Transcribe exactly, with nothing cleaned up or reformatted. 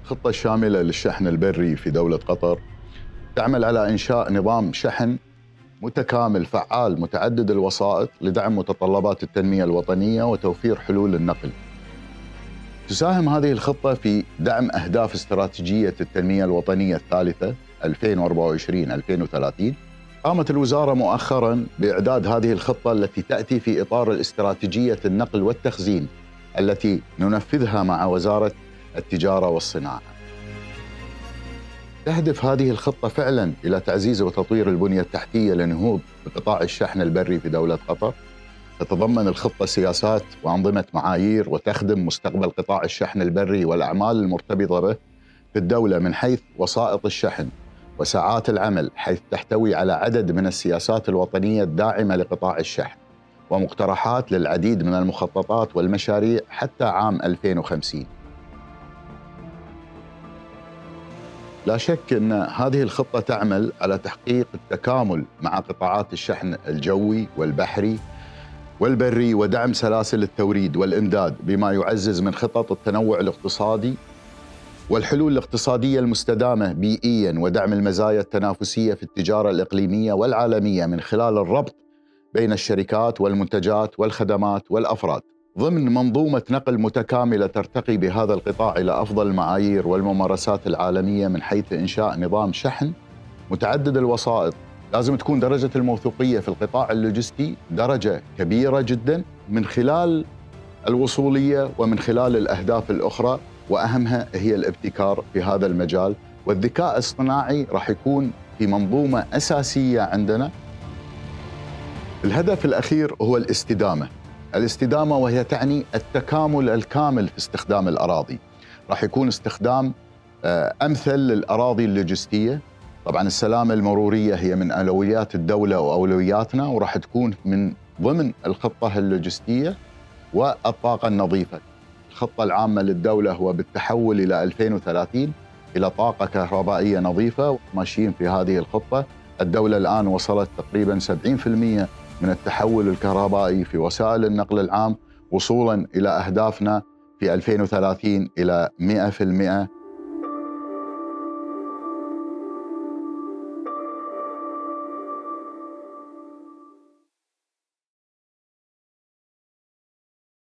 الخطة الشاملة للشحن البري في دولة قطر تعمل على إنشاء نظام شحن متكامل فعال متعدد الوسائط لدعم متطلبات التنمية الوطنية وتوفير حلول النقل. تساهم هذه الخطة في دعم أهداف استراتيجية التنمية الوطنية الثالثة ألفين وأربعة وعشرين ألفين وثلاثين. قامت الوزارة مؤخراً بإعداد هذه الخطة التي تأتي في إطار الاستراتيجية النقل والتخزين التي ننفذها مع وزارة التجارة والصناعة. تهدف هذه الخطة فعلاً إلى تعزيز وتطوير البنية التحتية لنهوض بقطاع الشحن البري في دولة قطر. تتضمن الخطة سياسات وأنظمة معايير وتخدم مستقبل قطاع الشحن البري والأعمال المرتبطة به في الدولة من حيث وسائط الشحن وساعات العمل، حيث تحتوي على عدد من السياسات الوطنية الداعمة لقطاع الشحن ومقترحات للعديد من المخططات والمشاريع حتى عام ألفين وخمسين. لا شك أن هذه الخطة تعمل على تحقيق التكامل مع قطاعات الشحن الجوي والبحري والبري ودعم سلاسل التوريد والإمداد بما يعزز من خطط التنوع الاقتصادي والحلول الاقتصادية المستدامة بيئياً ودعم المزايا التنافسية في التجارة الإقليمية والعالمية من خلال الربط بين الشركات والمنتجات والخدمات والأفراد ضمن منظومة نقل متكاملة ترتقي بهذا القطاع إلى أفضل المعايير والممارسات العالمية من حيث إنشاء نظام شحن متعدد الوسائط. لازم تكون درجة الموثوقية في القطاع اللوجستي درجة كبيرة جداً من خلال الوصولية ومن خلال الأهداف الأخرى، وأهمها هي الابتكار في هذا المجال، والذكاء الاصطناعي راح يكون في منظومة أساسية عندنا. الهدف الأخير هو الاستدامة. الاستدامة وهي تعني التكامل الكامل في استخدام الأراضي. راح يكون استخدام أمثل للأراضي اللوجستية. طبعاً السلامة المرورية هي من أولويات الدولة وأولوياتنا، وراح تكون من ضمن الخطة اللوجستية والطاقة النظيفة. الخطة العامة للدولة هو بالتحول إلى ألفين وثلاثين إلى طاقة كهربائية نظيفة، ماشيين في هذه الخطة. الدولة الآن وصلت تقريباً سبعين بالمئة من التحول الكهربائي في وسائل النقل العام، وصولاً إلى أهدافنا في ألفين وثلاثين إلى مئة بالمئة